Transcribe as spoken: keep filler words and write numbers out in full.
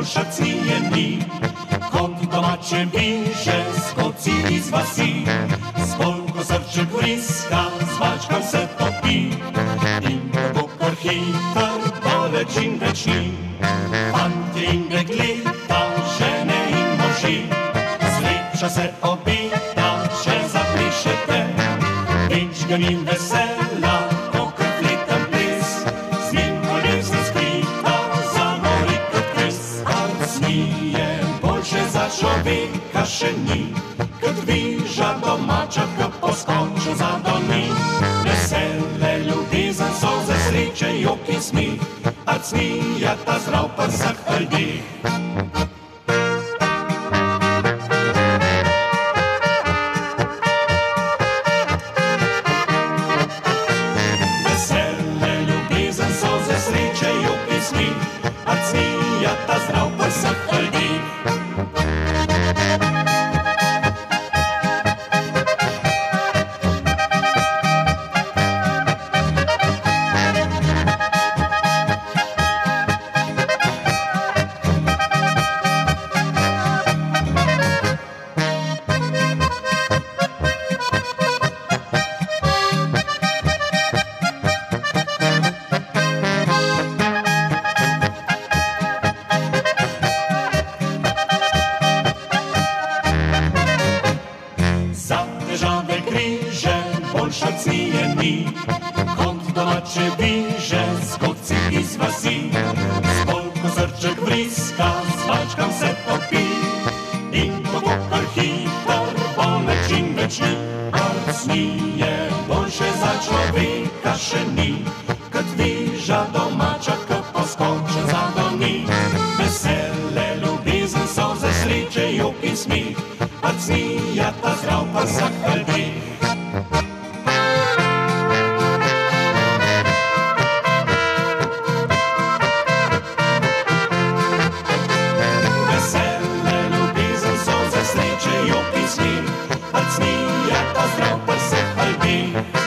boljša cnije ni. Kot domače viže, skoci iz vasi, spolko srček vriska, zvačkam se topi. In kako kar hiter, daleč in večni, fantje in dekleta, žene in moži. Sreča se obita, še zaplišete, več ga ni vesela, kakor fleten ples. Z njim ljubezen skrita, zamori kot kres. Kar smije, boljše za človeka še ni, kot viža domača, ko poskoča za doni. Vesele, ljubezen, solze, sreče, jok in smih, a cnija ta zdrav pa vsak ljudeh. Vesele, ljubezen, solze, sreče, jok in smih, a cnija ta zdrav pa vsak ljudeh. Težave križe, boljša cnije ni, kot domače viže, skoci iz vasi, spolko srček vriska, zvačkam se topi. In kako kar hiter, boleč in večni, kar cnije, boljše za človeka še ni, kot viža domača, ko poskoča za doni. Vesele, ljubezen, solze, sreče, jok in smih, a cnija ta zdrav pa vsak ljudeh. Vesele, ljubezen, solze, sreče, jok in smih, a cnija ta zdrav pa vsak ljudeh.